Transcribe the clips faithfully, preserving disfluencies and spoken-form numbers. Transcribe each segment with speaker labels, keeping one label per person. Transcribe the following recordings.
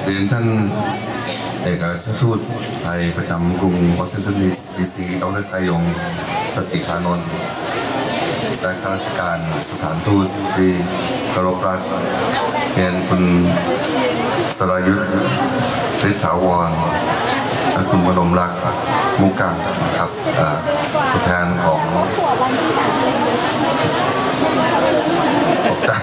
Speaker 1: เรียนท่านเอกอัครราชทูตไทยประจำกรุงวอชิงตันดีซีดร.ชัยยงสจิคานนท์และข้าราชการสถานทูตที่เคารพรักเรียนคุณสรายุทธฤทธาวรและคุณบรมรักษ์มุกกังนะครับตัวแทนของตกใจ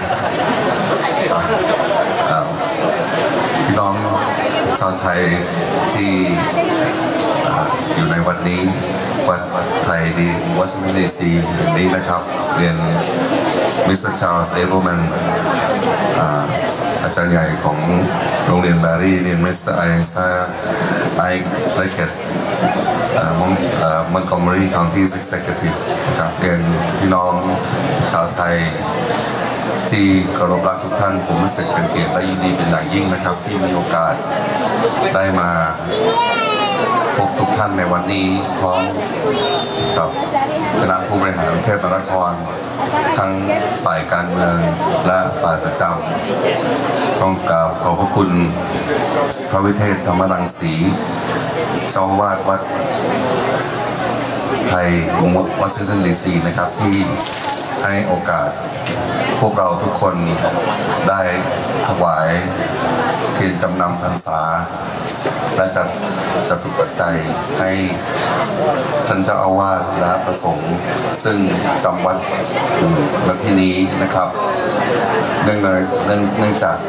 Speaker 1: พี่น้องชาวไทยที่อยู่ในวันนี้วัดไทยดีวอชิงตันดีซีนี้นะครับเรียนมิสเตอร์ชาร์ลส์เอเวอร์แมนอาจารย์ใหญ่ของโรงเรียนแบรี่เรียนมิสเตอร์ไอซ่าไอเลเกตมันคอมเมอรี่คาวน์ตี้เอ็กเซคิวทีฟนะครับเรียนพี่น้องชาวไทยที่เคารพรักทุกท่านผมรู้สึกเป็นเกียรติและยินดีเป็นอย่างยิ่งนะครับที่มีโอกาสได้มาพบทุกท่านในวันนี้พร้อมกับคณะผู้บริหารกรุงเทพมหานครทั้งฝ่ายการเมืองและฝ่ายประจำต้องกราบขอบพระคุณพระวิเทศธรรมรังสีเจ้าวาดวัดไทยวอชิงตันดีซีนะครับที่ให้โอกาสพวกเราทุกคนได้ถวายเทียนจำนำพรรษาและจัดจตุปัจจัยให้ท่านเจ้าอาวาสและประสงค์ซึ่งจำวัดอยู่ณที่นี้นะครับเนื่องในเนื่องจาก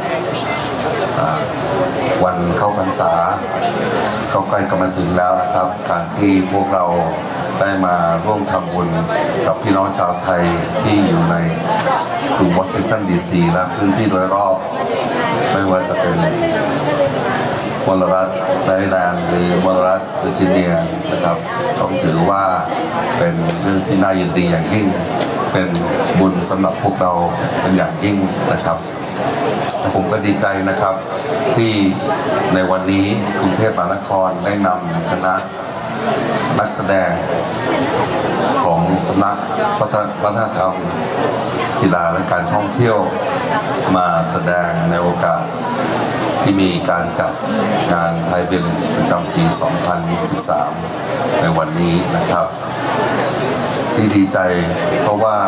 Speaker 1: วันเข้าพรรษาก็ใกล้กำลังถึงแล้วนะครับการที่พวกเราได้มาร่วมทำบุญกับพี่น้องชาวไทยที่อยู่ในกรุงวอชิงตันดีซีและพื้นที่โดยรอบไม่ว่าจะเป็นมลรัฐแมริแลนด์หรือมลรัฐเวอร์จิเนียนะครับต้องถือว่าเป็นเรื่องที่น่ายินดีอย่างยิ่งเป็นบุญสำหรับพวกเราเป็นอย่างยิ่งนะครับผมก็ดีใจนะครับที่ในวันนี้กรุงเทพมหานครได้นำคณะนักแสดงของสำนักวัฒนธรรมกีฬาและการท่องเที่ยวมาแสดงในโอกาสที่มีการจัดงานไทยเวลส์ประจำปี สองพันสิบสาม ในวันนี้นะครับที่ดีใจเพราะว่า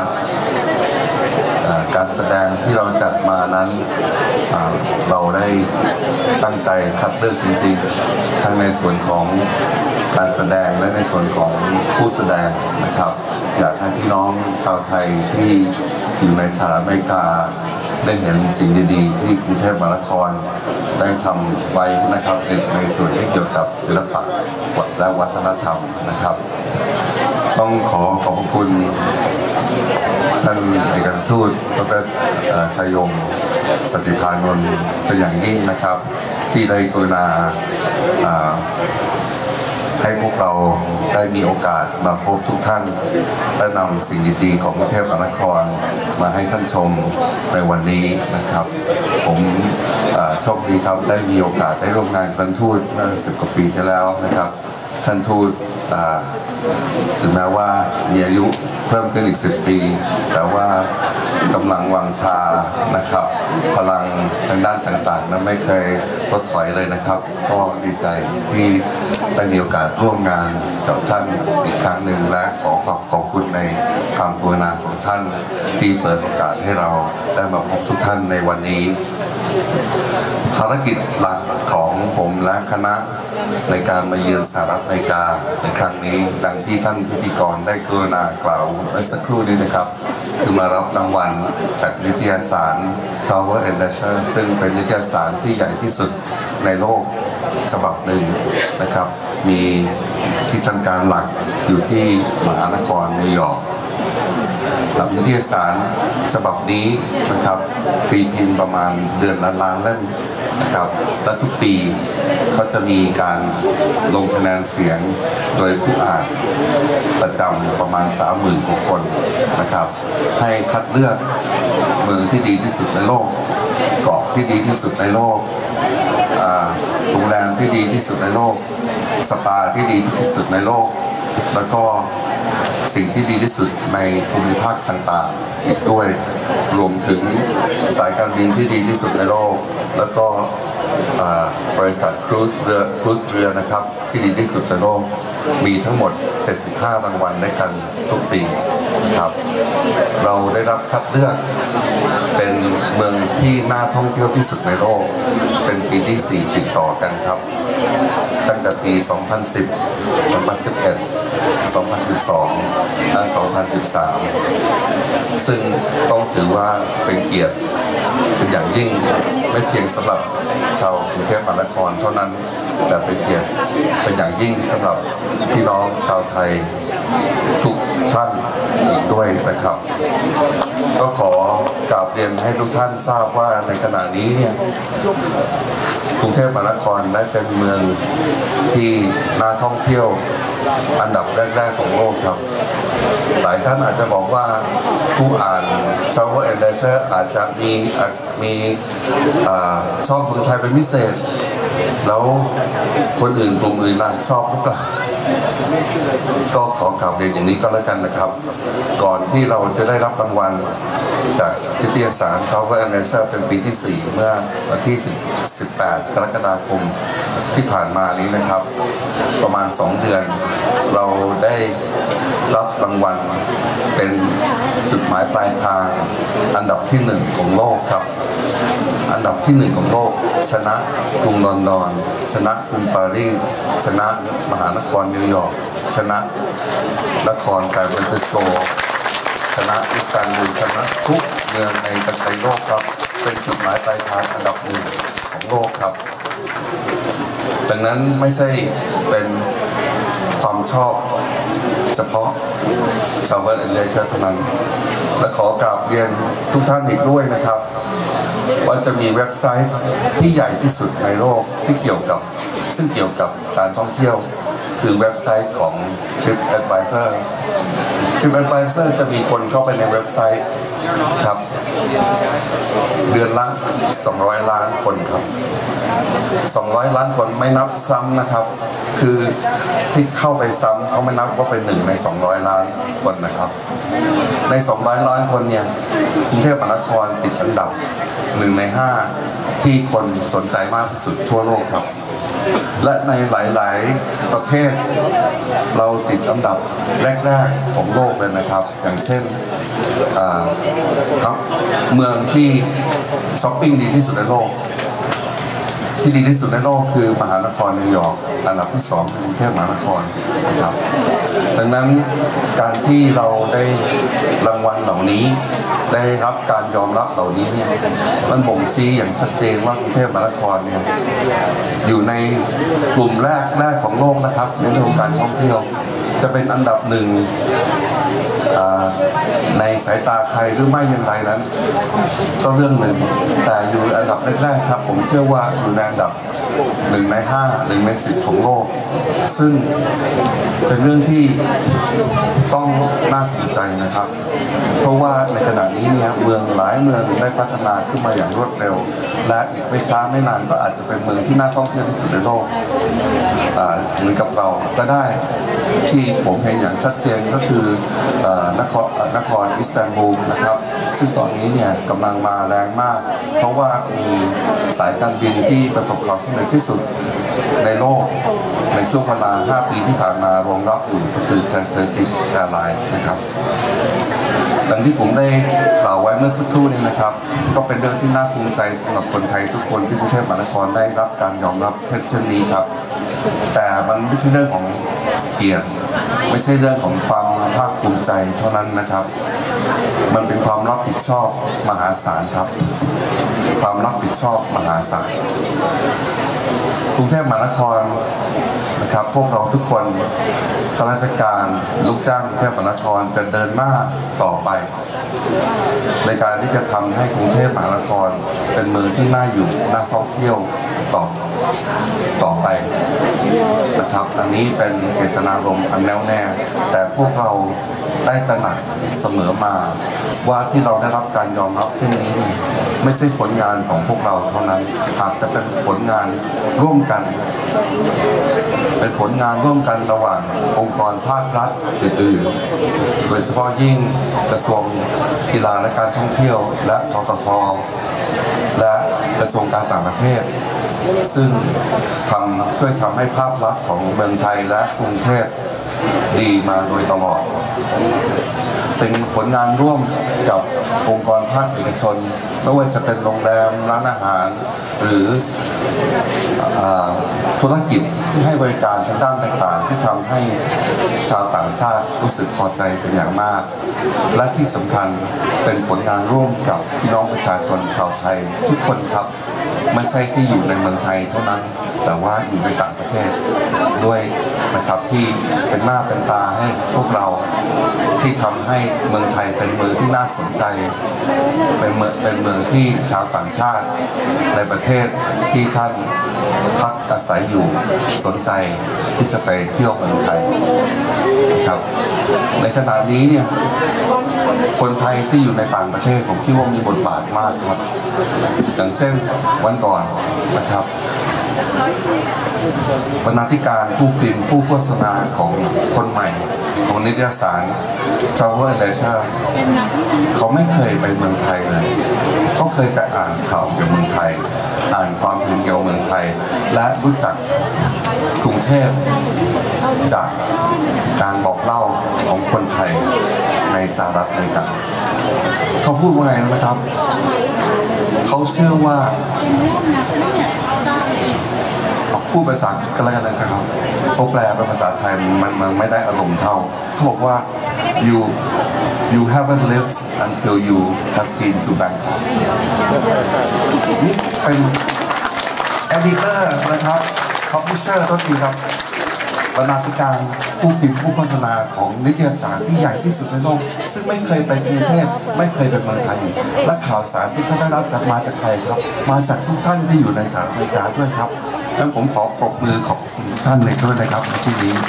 Speaker 1: การแสดงที่เราจัดมานั้นเราได้ตั้งใจคัดเลือกจริงๆทั้งในส่วนของการแสดงและในส่วนของผู้แสดงนะครับอยากให้พี่น้องชาวไทยที่อยู่ในสหรัฐอเมริกาได้เห็นสิ่งดีๆที่กรุงเทพมหานครได้ทำไว้นะครับในส่วนที่เกี่ยวกับศิลปะและวัฒนธรรมนะครับต้องขอขอบคุณท่านเอกอัครราชทูตดร.ชัยยงสจิคานนท์เป็นอย่างยิ่งนะครับที่ได้กรุณาให้พวกเราได้มีโอกาสมาพบทุกท่านและนำสิ่งดีๆของกรุงเทพมหานครมาให้ท่านชมในวันนี้นะครับผมโชคดีครับได้มีโอกาสได้ร่วมงานกับท่านทูตเมื่อสิบกว่าปีที่แล้วนะครับท่านทูตถึงแม้ว่ามีอายุเพิ่มขึ้นอีกสิบปีแต่ว่ากำลังวังชานะครับพลังทางด้านต่างๆนั้นไม่เคยลดถอยเลยนะครับก็ดีใจที่ได้มีโอกาสร่วมงานกับท่านอีกครั้งหนึ่งและขอขอบขอบคุณในความกรุณาของท่านที่เปิดโอกาสให้เราได้มาพบทุกท่านในวันนี้ภารกิจหลักของผมและคณะในการมาเยือนสหรัฐอเมริกาในครั้งนี้ดังที่ท่านพิธีกรได้กรุณากล่าวเมื่อสักครู่นี้นะครับคือมารับรางวัลจากนิตยสาร Travel and Leisure ซึ่งเป็นนิตยสารที่ใหญ่ที่สุดในโลกฉบับหนึ่งนะครับมีที่ทำการหลักอยู่ที่มหานครนิวยอร์กนิตยสารฉบับนี้นะครับตีพิมพ์ประมาณเดือนละล้านเล่มนะครับและทุกปีเขาจะมีการลงคะแนนเสียงโดยผู้อ่านประจำประมาณ สามหมื่น กว่าคนนะครับให้คัดเลือกเมืองที่ดีที่สุดในโลกเกาะที่ดีที่สุดในโลกโรงแรมที่ดีที่สุดในโลกสปาที่ดีที่สุดในโลกแล้วก็สิ่งที่ดีที่สุดในภูมิภาคต่างๆอีกด้วยรวมถึงสายการบินที่ดีที่สุดในโลกแล้วก็บริษัทครูซเรือครูซเรือนะครับที่ดีที่สุดในโลกมีทั้งหมดเจ็ดสิบห้ารางวัลด้วยกันทุกปีครับเราได้รับคัดเลือกเป็นเมืองที่น่าท่องเที่ยวที่สุดในโลกเป็นปีที่สี่ติดต่อกันครับตั้งแต่ปี สองพันสิบ สองพันสิบเอ็ด สองพันสิบสอง และ สองพันสิบสาม ซึ่งต้องถือว่าเป็นเกียรติเป็นอย่างยิ่งไม่เพียงสำหรับชาวกรุงเทพมหานครเท่านั้นแต่เป็นเกียรติเป็นอย่างยิ่งสำหรับพี่น้องชาวไทยทุกท่านอีกด้วยนะครับก็ขอกราบเรียนให้ทุกท่านทราบว่าในขณะนี้เนี่ยกรุงเทพมหานครได้เป็นเมืองที่น่าท่องเที่ยวอันดับแรกๆของโลกครับหลายท่านอาจจะบอกว่าผู้อ่าน Travel and Leisure อาจจะมีมีชอบเมืองไทยเป็นพิเศษแล้วคนอื่นกลุ่มอื่นล่ะชอบหรือเปล่าก็ขอกล่าวเรียนอย่างนี้ก็แล้วกันนะครับก่อนที่เราจะได้รับรางวัลจากนิตยสาร Travel and Leisure เป็นปีที่สี่เมื่อวันที่สิบแปดกรกฎาคมที่ผ่านมานี้นะครับประมาณสองเดือนเราได้รับรางวัลเป็นจุดหมายปลายทางอันดับที่หนึ่งของโลกครับอันดับที่หนึ่งของโลกชนะกรุงลอนดอนชนะกรุงปารีสชนะมหานครนิวยอร์กชนะนครซานฟรานซิสโกชนะอิสตันบูลชนะทุกเมืองในประเทศโลกครับเป็นจุดหมายปลายทางอันดับหนึ่งของโลกครับดังนั้นไม่ใช่เป็นความชอบเฉพาะ Travel and Leisure เท่านั้นและขอกราบเรียนทุกท่านอีกด้วยนะครับว่าจะมีเว็บไซต์ที่ใหญ่ที่สุดในโลกที่เกี่ยวกับซึ่งเกี่ยวกับการท่องเที่ยวคือเว็บไซต์ของ TripAdvisor TripAdvisor จะมีคนเข้าไปในเว็บไซต์ครับเดือนละสองร้อยล้านคนครับสองร้อยล้านคนไม่นับซ้ำนะครับคือที่เข้าไปซ้ำเขาไม่นับว่าเป็นหนึ่งในสองร้อยล้านคนนะครับในสองร้อยล้านคนเนี่ยกรุงเทพมหานครติดอันดับหนึ่งในห้าที่คนสนใจมากที่สุดทั่วโลกครับและในหลายๆประเทศเราติดอันดับแรกๆของโลกเลยนะครับอย่างเช่นครับเมืองที่ช้อปปิ้งดีที่สุดในโลกที่ดีที่สุดในโลกคือมหานครนิวยอร์กอันดับที่สองคือกรุงเทพมหานครนะครับดังนั้นการที่เราได้รางวัลเหล่านี้ได้รับการยอมรับเหล่านี้เนี่ยมันบ่งชี้อย่างชัดเจนว่ากรุงเทพมหานครเนี่ยอยู่ในกลุ่มแรกแรกของโลกนะครับในเรื่องของการท่องเที่ยวจะเป็นอันดับหนึ่งในสายตาใครหรือไม่อย่างไรนั้นก็เรื่องหนึ่งแต่อยู่อันดับแรกๆครับผมเชื่อว่าอยู่ในอันดับหนึ่งในห้าหนึ่งในสิบของโลกซึ่งเป็นเรื่องที่ต้องน่าภูมิใจนะครับเพราะว่าในขณะนี้เนี่ยเมืองหลายเมืองได้พัฒนาขึ้นมาอย่างรวดเร็วและอีกไม่ช้าไม่นานก็อาจจะเป็นเมืองที่น่าท่องเที่ยวที่สุดในโลกเหมือนกับเราก็ได้ที่ผมเห็นอย่างชัดเจนก็คือนครนครอิสตันบูลนะครับซึ่งตอนนี้เนี่ยกำลังมาแรงมากเพราะว่ามีสายการบินที่ประสบความสำเร็จที่สุดในโลกในช่วงเวลาห้าปีที่ผ่านมารองรับอยู่ก็คือทาง Turkish Airlines นะครับดังที่ผมได้กล่าวไว้เมื่อสักครู่นี้นะครับก็เป็นเรื่องที่น่าภูมิใจสำหรับคนไทยทุกคนที่กรุงเทพมหานครได้รับการยอมรับเช่นนี้ครับแต่มันไม่ใช่เรื่องของเกียรติไม่ใช่เรื่องของความภาคภูมิใจเท่านั้นนะครับมันเป็นความรับผิดชอบมหาศาลครับความรับผิดชอบมหาศาลกรุงเทพมหานครนะครับพวกเราทุกคนข้าราชการลูกจ้างกรุงเทพมหานครจะเดินหน้าต่อไปในการที่จะทำให้กรุงเทพมหานครเป็นเมืองที่น่าอยู่น่าท่องเที่ยวต่อต่อไปนะครับอันนี้เป็นเจตนารมณ์อันแน่วแน่แต่พวกเราได้ตระหนักเสมอมาว่าที่เราได้รับการยอมรับเช่นนี้นี่ไม่ใช่ผลงานของพวกเราเท่านั้นหากจะเป็นผลงานร่วมกันเป็นผลงานร่วมกันระหว่างองค์กรภาครัฐอื่นๆโดยเฉพาะยิ่งกระทรวงกีฬาและการท่องเที่ยวและททท.และกระทรวงการต่างประเทศซึ่งทำช่วยทำให้ภาพลักษณ์ของเมืองไทยและกรุงเทพดีมาโดยตลอดเป็นผลงานร่วมกับองค์กรภาคเอกชนไม่ว่าจะเป็นโรงแรมร้านอาหารหรือธุรกิจที่ให้บริการทางด้านต่างๆที่ทำให้ชาวต่างชาติรู้สึกพอใจเป็นอย่างมากและที่สำคัญเป็นผลงานร่วมกับพี่น้องประชาชนชาวไทยทุกคนครับไม่ใช่ที่อยู่ในเมืองไทยเท่านั้นแต่ว่าอยู่ในต่างประเทศด้วยนะครับที่เป็นหน้าเป็นตาให้พวกเราที่ทำให้เมืองไทยเป็นเมืองที่น่าสนใจเป็นเมืองเป็นเมืองที่ชาวต่างชาติในประเทศที่ท่านพักอาศัยอยู่สนใจที่จะไปเที่ยวเมืองไทยครับในขณะนี้เนี่ยคนไทยที่อยู่ในต่างประเทศผมคิดว่ามีบทบาทมากครับอย่างเช่นวันก่อนนะครับบรรณาธิการผู้พิมพ์ผู้โฆษณาของคนใหม่ของนิตยสาร Travel and Leisure เขาไม่เคยไปเมืองไทยเลยเขาเคยแต่อ่านข่าวเกี่ยวกับเมืองไทยอ่านความเห็นเกี่ยวกับเมืองไทยและรู้จักกรุงเทพจากการบอกเล่าของคนไทยในสหรัฐอเมริกาเขาพูดว่าไงนะครับเขาเชื่อว่าพูดภาษากันแล้วกันนะครับเขาแปลเป็นภาษาไทยมันมันไม่ได้อารมณ์เท่าเขาบอกว่า you you haven't lived until you have been to Bangkok นี่เป็น editor นะครับ publisher ก็คือครับบรรณาธิการผู้พิมพ์ผู้โฆษณาของนิตยสารที่ใหญ่ที่สุดในโลกซึ่งไม่เคยไปกรุงเทพไม่เคยไปเมืองไทยและข่าวสารที่เขาได้รับจากมาจากใครครับมาจากทุกท่านที่อยู่ในสหรัฐอเมริกาด้วยครับแล้วผมขอปรบมือขอบท่านในด้วยนะครับในที่นี้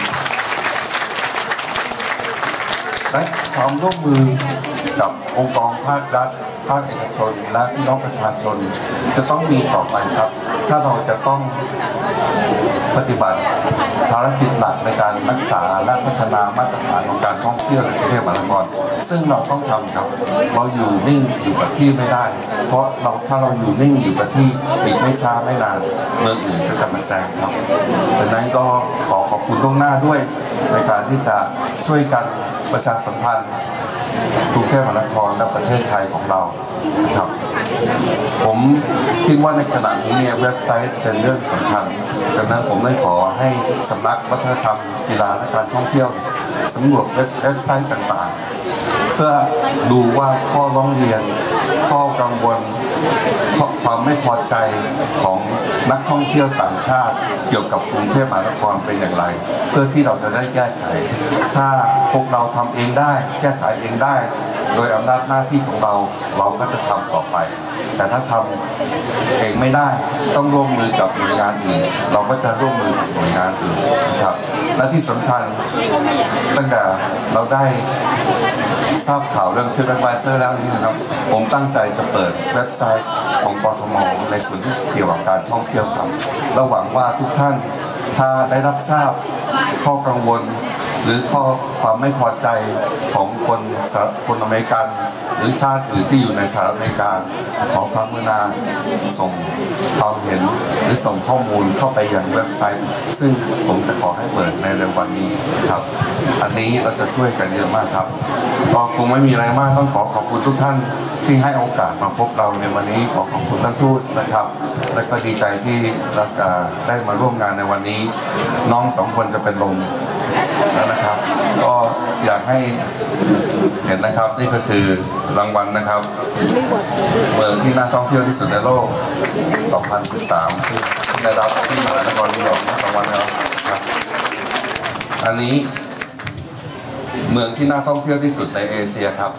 Speaker 1: และความร่วมมือกับองค์กรภาครัฐภาคเอกชนและพี่น้องประชาชนจะต้องมีต่อไปครับถ้าเราจะต้องปฏิบัติภารกิจหลักในการรักษาและพัฒนามาตรฐานของการท่องเที่ยวในกรุงเทพมหานครซึ่งเราต้องทำครับเราอยู่นิ่งอยู่กับที่ไม่ได้เพราะเราถ้าเราอยู่นิ่งอยู่กับที่อีกไม่ช้าไม่นานเมืองอื่นก็จะมาแซงครับดังนั้นก็ขอขอบคุณล่วงหน้าด้วยในการที่จะช่วยกันประชาสัมพันธ์กรุงเทพมหานครและประเทศไทยของเราครับผมคิดว่าในขณะนี้เนี่ยเว็บไซต์เป็นเรื่องสำคัญดังนั้นผมได้ขอให้สำนักวัฒนธรรมกีฬาและการท่องเที่ยวสำรวจเว็บไซต์ต่างๆเพื่อดูว่าข้อร้องเรียนข้อกังวลความไม่พอใจของนักท่องเที่ยวต่างชาติเกี่ยวกับกรุงเทพมหานครเป็นอย่างไรเพื่อที่เราจะได้แก้ไขถ้าพวกเราทำเองได้แก้ไขเองได้โดยอำนาจหน้าที่ของเราเราก็จะทำต่อไปแต่ถ้าทำเองไม่ได้ต้องร่วมมือกับหน่วยงานอื่นเราก็จะร่วมมือกับหน่วยงานอื่นนะครับและที่สำคัญตั้งแต่เราได้ทราบข่าวเรื่อง TripAdvisor แล้วนี่นะครับผมตั้งใจจะเปิดเว็บไซต์ของกทม.ในส่วนที่เกี่ยวกับการท่องเที่ยวครับและหวังว่าทุกท่านถ้าได้รับทราบข้อกังวลหรือข้อความไม่พอใจของคนคนอเมริกันหรือชาติอื่นที่อยู่ในสหรัฐอเมริกาขอความกรุณาส่งความเห็นหรือส่งข้อมูลเข้าไปยังเว็บไซต์ซึ่งผมจะขอให้เปิดในเร็ววันนี้ครับอันนี้เราจะช่วยกันเยอะมากครับก็คงไม่มีอะไรมากต้องขอขอบคุณทุกท่านที่ให้โอกาสมาพบเราในวันนี้ขอขอบคุณท่านทูตนะครับและก็ดีใจที่ได้มาร่วมงานในวันนี้น้องสองคนจะเป็นลมแล้วนะครับก็อยากให้เห็นนะครับนี่ก็คือรางวัลนะครับเมืองที่น่าท่องเที่ยวที่สุดในโลกสองพันสิบสามที่ได้รับที่มหานครนิวยอร์กทั้งสองวันแล้วอันนี้เมืองที่น่าท่องเที่ยวที่สุดในเอเชียครับ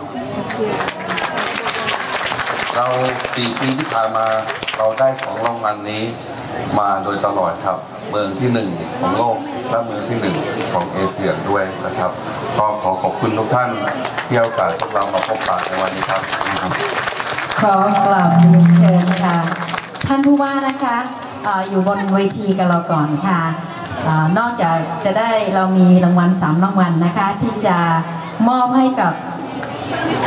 Speaker 1: เราสี่ปีที่ผ่านมาเราได้สองรางวัลนี้มาโดยตลอดครับเมืองที่หนึ่งของโลกและเมืองที่หนึ่งของเอเชียด้วยนะครับก็ขอขอบคุณทุกท่านที่ให้โอกาสพวกเรามาพบปะในวันนี้ครับ
Speaker 2: ขอกราบเรียนเชิญค่ะท่านผู้ว่านะคะอยู่บนเวทีกับเราก่อนค่ะนอกจากจะได้เรามีรางวัลสามรางวัลนะคะที่จะมอบให้กับ